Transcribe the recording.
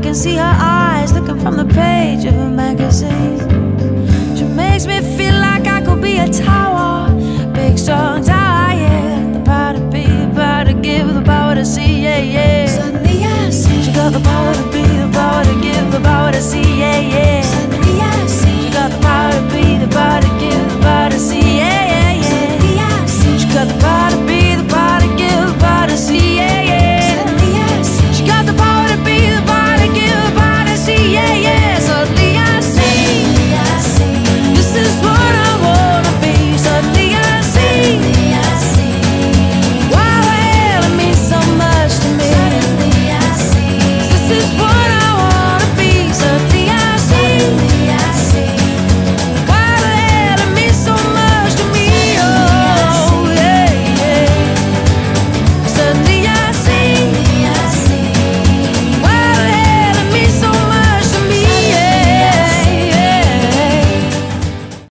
can see her eyes looking from the page of a magazine. She makes me feel like I could be a tower, big strong tower, yeah. The power to be, the power to give, the power to see, yeah, yeah.